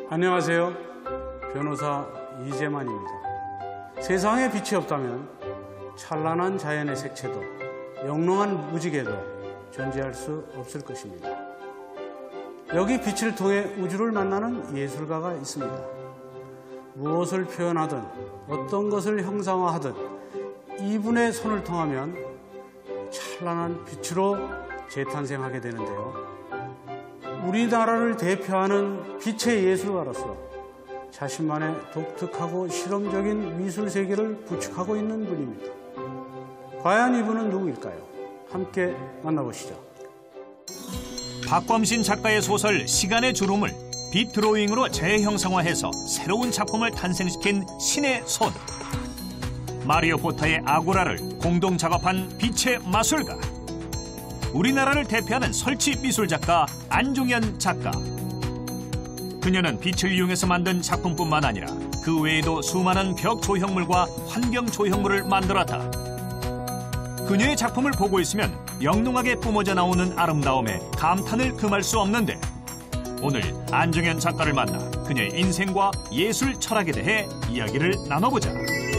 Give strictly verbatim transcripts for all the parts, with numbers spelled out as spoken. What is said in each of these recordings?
안녕하세요. 변호사 이재만입니다. 세상에 빛이 없다면 찬란한 자연의 색채도 영롱한 무지개도 존재할 수 없을 것입니다. 여기 빛을 통해 우주를 만나는 예술가가 있습니다. 무엇을 표현하든 어떤 것을 형상화하든 이분의 손을 통하면 찬란한 빛으로 재탄생하게 되는데요. 우리나라를 대표하는 빛의 예술가로서 자신만의 독특하고 실험적인 미술 세계를 구축하고 있는 분입니다. 과연 이분은 누구일까요? 함께 만나보시죠. 박범신 작가의 소설 시간의 주름을 빛 드로잉으로 재형상화해서 새로운 작품을 탄생시킨 신의 손. 마리오 포터의 아고라를 공동 작업한 빛의 마술가. 우리나라를 대표하는 설치 미술 작가 안종현 작가. 그녀는 빛을 이용해서 만든 작품뿐만 아니라 그 외에도 수많은 벽 조형물과 환경 조형물을 만들었다. 그녀의 작품을 보고 있으면 영롱하게 뿜어져 나오는 아름다움에 감탄을 금할 수 없는데, 오늘 안종현 작가를 만나 그녀의 인생과 예술 철학에 대해 이야기를 나눠보자.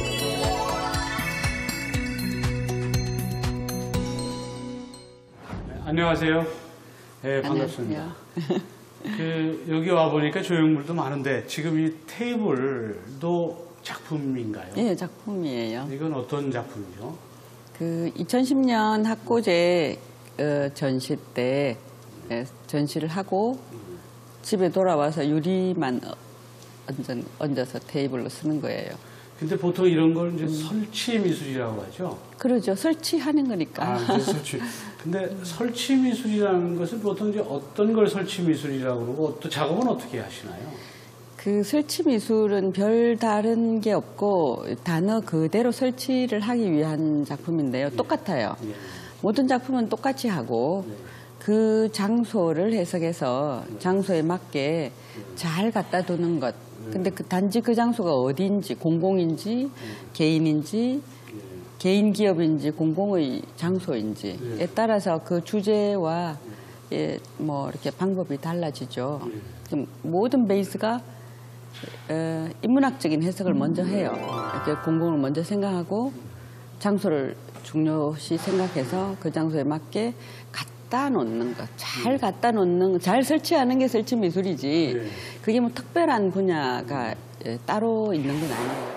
안녕하세요. 네, 반갑습니다. 그 여기 와 보니까 조형물도 많은데 지금 이 테이블도 작품인가요? 네, 작품이에요. 이건 어떤 작품이죠? 그 이천십 년 학고제 어, 전시 때 네, 전시를 하고 집에 돌아와서 유리만 얹은, 얹어서 테이블로 쓰는 거예요. 근데 보통 이런 걸 이제 음. 설치 미술이라고 하죠? 그러죠. 설치하는 거니까. 아, 이제 설치. 근데 설치 미술이라는 것은 보통 이제 어떤 걸 설치 미술이라고 그러고 또 작업은 어떻게 하시나요? 그 설치 미술은 별 다른 게 없고 단어 그대로 설치를 하기 위한 작품인데요. 예. 똑같아요. 예. 모든 작품은 똑같이 하고 예. 그 장소를 해석해서 장소에 맞게 잘 갖다 두는 것. 근데 그 단지 그 장소가 어디인지, 공공인지, 개인인지, 개인 기업인지, 공공의 장소인지에 따라서 그 주제와 예, 뭐 이렇게 방법이 달라지죠. 그럼 모든 베이스가 어, 인문학적인 해석을 먼저 해요. 이렇게 공공을 먼저 생각하고 장소를 중요시 생각해서 그 장소에 맞게 갖다 놓는 것, 잘 갖다 놓는, 잘 설치하는 게 설치 미술이지. 네. 그게 뭐 특별한 분야가 따로 있는 건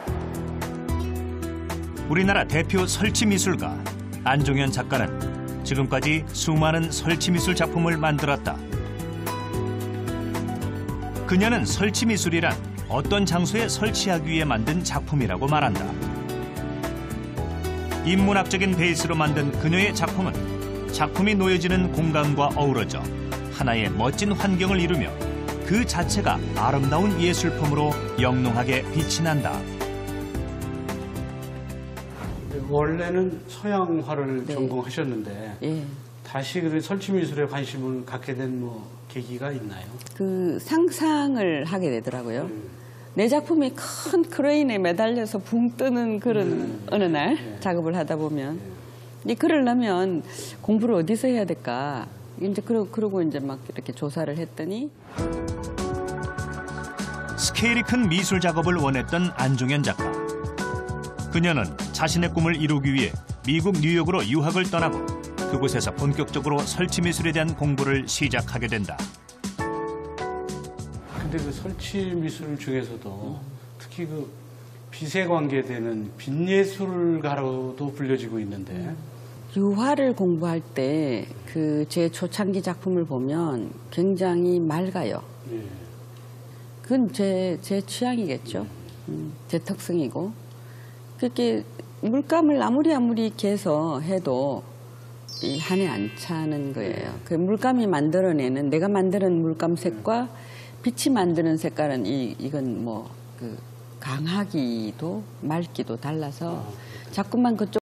아니에요. 우리나라 대표 설치 미술가 안종현 작가는 지금까지 수많은 설치 미술 작품을 만들었다. 그녀는 설치 미술이란 어떤 장소에 설치하기 위해 만든 작품이라고 말한다. 인문학적인 베이스로 만든 그녀의 작품은 작품이 놓여지는 공간과 어우러져 하나의 멋진 환경을 이루며 그 자체가 아름다운 예술품으로 영롱하게 빛이 난다. 원래는 서양화를 네. 전공하셨는데 예. 다시 그 설치미술에 관심을 갖게 된 뭐 계기가 있나요? 그 상상을 하게 되더라고요. 음. 내 작품이 큰 크레인에 매달려서 붕 뜨는 그런 음. 어느 날 네. 작업을 하다 보면 네. 이 그러려면 공부를 어디서 해야 될까? 이제 그러, 그러고 이제 막 이렇게 조사를 했더니 스케일이 큰 미술 작업을 원했던 안종현 작가. 그녀는 자신의 꿈을 이루기 위해 미국 뉴욕으로 유학을 떠나고 그곳에서 본격적으로 설치 미술에 대한 공부를 시작하게 된다. 근데 그 설치 미술 중에서도 특히 그 빛에 관계되는 빛예술가로도 불려지고 있는데 유화를 공부할 때 그 제 초창기 작품을 보면 굉장히 맑아요. 예. 그건 제, 제 취향이겠죠. 음, 제 특성이고. 그렇게 물감을 아무리 아무리 개서 해도 이 한에 안 차는 거예요. 그 물감이 만들어내는, 내가 만드는 물감 색과 빛이 만드는 색깔은 이, 이건 뭐 그 강하기도 맑기도 달라서 자꾸만 그쪽